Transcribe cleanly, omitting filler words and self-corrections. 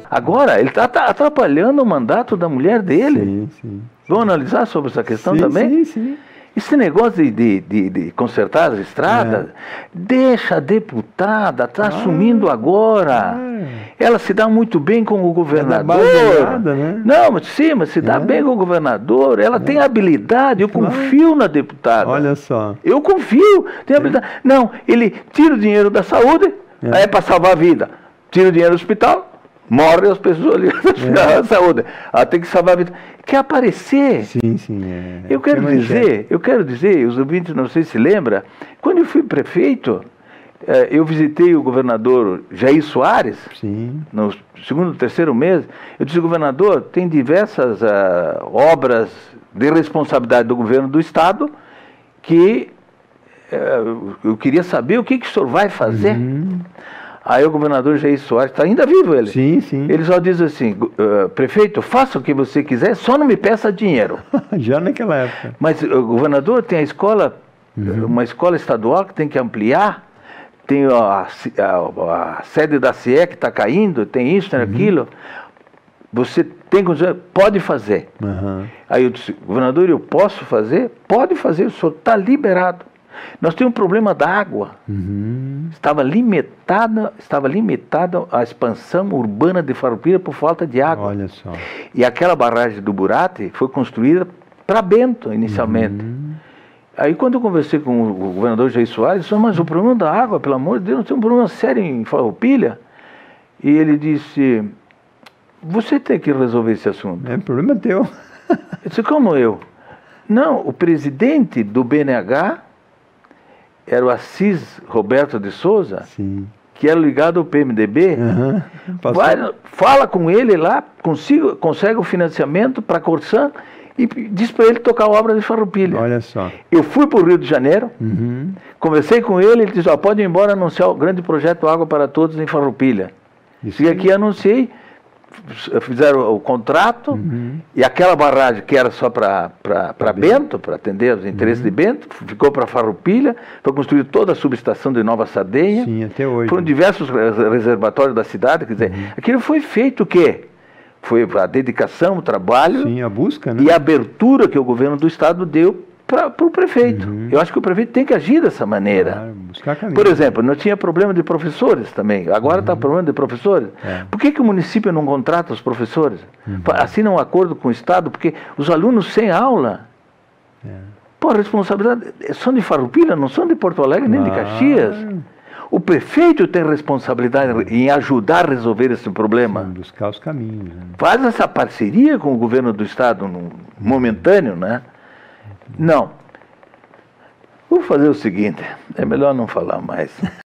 Agora, ele está atrapalhando o mandato da mulher dele. Sim, sim. Vamos analisar sobre essa questão Sim, também? sim, sim. Esse negócio de consertar as estradas, deixa a deputada, está assumindo agora. Ela se dá muito bem com o governador. Né? Não, mas sim, mas se dá bem com o governador. Ela tem habilidade, eu confio na deputada. Olha só. Eu confio, tem habilidade. Não, ele tira o dinheiro da saúde, aí é para salvar a vida. Tira o dinheiro do hospital, morrem as pessoas ali da saúde. Ela tem que salvar a vida. Quer aparecer. Sim, sim. Eu quero dizer, os ouvintes não sei se lembra, quando eu fui prefeito, eu visitei o governador Jair Soares, no segundo, terceiro mês. Eu disse, governador, tem diversas obras de responsabilidade do governo do Estado que eu queria saber o que o senhor vai fazer. Aí o governador Jair Soares, está ainda vivo ele. Sim, sim. Ele só diz assim, prefeito, faça o que você quiser, só não me peça dinheiro. Já naquela época. Mas o governador tem a escola, uma escola estadual que tem que ampliar, tem a sede da CIE que está caindo, tem isso, tem aquilo. Você tem que pode fazer. Aí eu disse, governador, eu posso fazer? Pode fazer, o senhor está liberado. Nós temos um problema da água. Estava limitada a expansão urbana de Farroupilha por falta de água. Olha só. E aquela barragem do Burati foi construída para Bento, inicialmente. Aí quando eu conversei com o governador Jair Soares, disse, mas o problema da água, pelo amor de Deus, nós temos um problema sério em Farroupilha. E ele disse, você tem que resolver esse assunto. É problema teu. Eu disse, como eu? Não, o presidente do BNH era o Assis Roberto de Souza, que era ligado ao PMDB. Fala com ele lá, consegue o financiamento para a Corsan e diz para ele tocar a obra de Farroupilha. Olha só. Eu fui para o Rio de Janeiro, conversei com ele disse, pode ir embora anunciar o grande projeto Água para Todos em Farroupilha. E aqui anunciei, fizeram o contrato, e aquela barragem que era só para Bento, para atender os interesses de Bento, ficou para Farroupilha, foi construída toda a subestação de Nova Sardenha. Sim, até hoje. Foram diversos reservatórios da cidade, quer dizer, aquilo foi feito o quê? Foi a dedicação, o trabalho, a busca, né? E a abertura que o governo do estado deu para o prefeito. Eu acho que o prefeito tem que agir dessa maneira. Claro, buscar caminho. Por exemplo, não tinha problema de professores também. Agora está problema de professores. Por que o município não contrata os professores? Assina um acordo com o Estado, porque os alunos sem aula. Pô, a responsabilidade são de Farroupilha, não são de Porto Alegre nem de Caxias. O prefeito tem responsabilidade em ajudar a resolver esse problema. Buscar os caminhos. Né? Faz essa parceria com o governo do Estado momentâneo, né? Não. Vou fazer o seguinte, é melhor não falar mais.